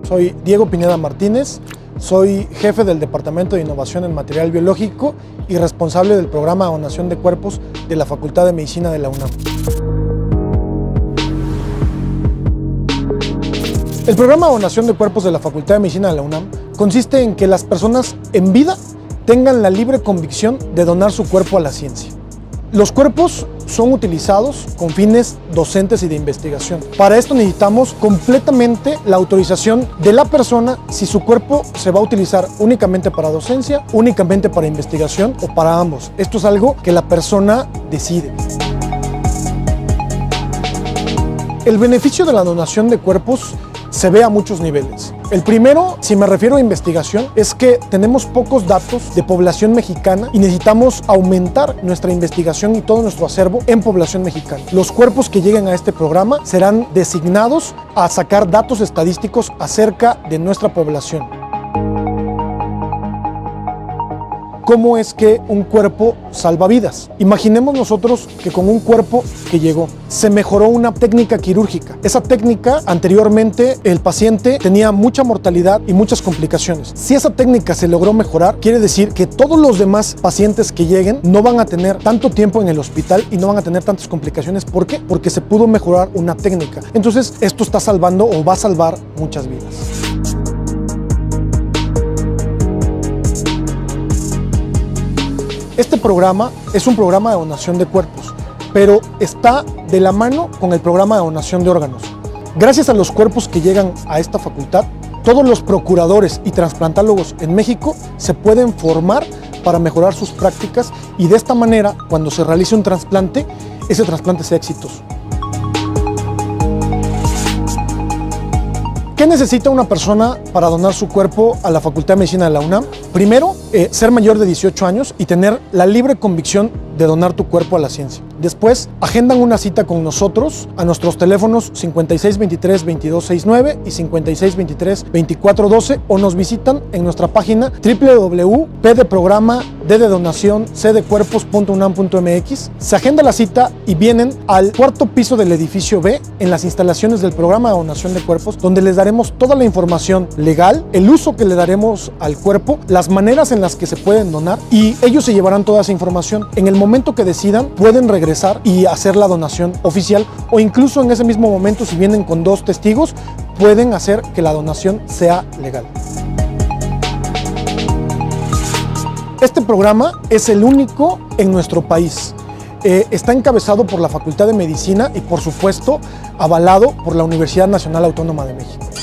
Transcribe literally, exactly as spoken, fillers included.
Soy Diego Pineda Martínez, soy jefe del Departamento de Innovación en Material Biológico y responsable del programa de donación de cuerpos de la Facultad de Medicina de la UNAM. El programa de donación de cuerpos de la Facultad de Medicina de la UNAM consiste en que las personas en vida tengan la libre convicción de donar su cuerpo a la ciencia. Los cuerpos son utilizados con fines docentes y de investigación. Para esto necesitamos completamente la autorización de la persona si su cuerpo se va a utilizar únicamente para docencia, únicamente para investigación o para ambos. Esto es algo que la persona decide. El beneficio de la donación de cuerpos se ve a muchos niveles. El primero, si me refiero a investigación, es que tenemos pocos datos de población mexicana y necesitamos aumentar nuestra investigación y todo nuestro acervo en población mexicana. Los cuerpos que lleguen a este programa serán designados a sacar datos estadísticos acerca de nuestra población. ¿Cómo es que un cuerpo salva vidas? Imaginemos nosotros que con un cuerpo que llegó se mejoró una técnica quirúrgica. Esa técnica, anteriormente, el paciente tenía mucha mortalidad y muchas complicaciones. Si esa técnica se logró mejorar, quiere decir que todos los demás pacientes que lleguen no van a tener tanto tiempo en el hospital y no van a tener tantas complicaciones. ¿Por qué? Porque se pudo mejorar una técnica. Entonces, esto está salvando o va a salvar muchas vidas. Este programa es un programa de donación de cuerpos, pero está de la mano con el programa de donación de órganos. Gracias a los cuerpos que llegan a esta facultad, todos los procuradores y trasplantólogos en México se pueden formar para mejorar sus prácticas y de esta manera, cuando se realice un trasplante, ese trasplante sea exitoso. ¿Qué necesita una persona para donar su cuerpo a la Facultad de Medicina de la UNAM? Primero, eh, ser mayor de dieciocho años y tener la libre convicción de donar tu cuerpo a la ciencia. Después, agendan una cita con nosotros a nuestros teléfonos cincuenta y seis veintitrés veintidós sesenta y nueve y cincuenta y seis veintitrés veinticuatro doce o nos visitan en nuestra página w w w punto p de programa d de donación c de cuerpos punto unam punto m x. Se agenda la cita y vienen al cuarto piso del edificio B en las instalaciones del programa de donación de cuerpos, donde les daremos toda la información legal, el uso que le daremos al cuerpo, las maneras en las que se pueden donar y ellos se llevarán toda esa información. En el momento que decidan, pueden regresar y hacer la donación oficial o incluso en ese mismo momento, si vienen con dos testigos, pueden hacer que la donación sea legal. Este programa es el único en nuestro país. Eh, está encabezado por la Facultad de Medicina y, por supuesto, avalado por la Universidad Nacional Autónoma de México.